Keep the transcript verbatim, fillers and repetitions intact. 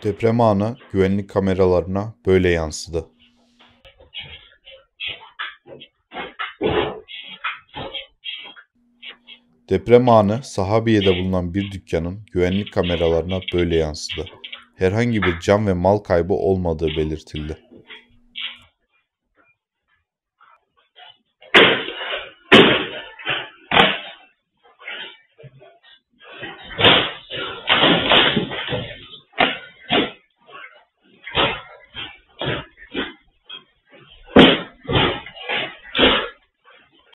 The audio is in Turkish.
Deprem anı güvenlik kameralarına böyle yansıdı. Deprem anı Sahabiye'de bulunan bir dükkanın güvenlik kameralarına böyle yansıdı. Herhangi bir can ve mal kaybı olmadığı belirtildi.